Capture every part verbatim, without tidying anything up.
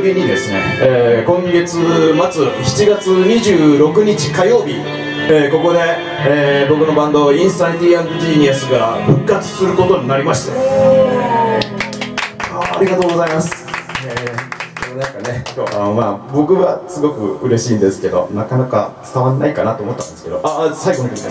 びにですね、えー、今月末しちがつにじゅうろくにち火曜日、えー、ここで、えー、僕のバンドインサイティ&ジーニアスが復活することになりまして、あ, ありがとうございます。えー、なんかね、あまあ僕はすごく嬉しいんですけど、なかなか伝わんないかなと思ったんですけど、あ最後の曲です。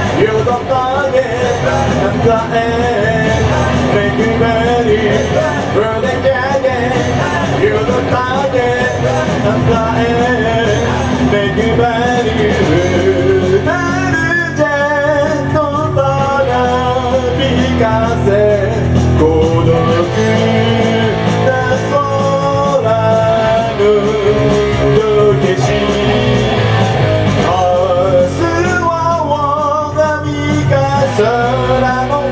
the end, make me ready. 恵まれるなるジェットとなびかせ孤独な空の夜景し明日は我が身が空の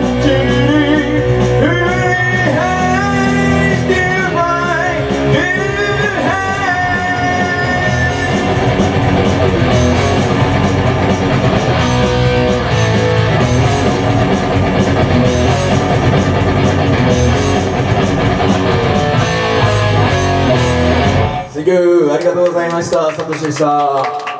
Thank you ありがとうございました。サトシでした。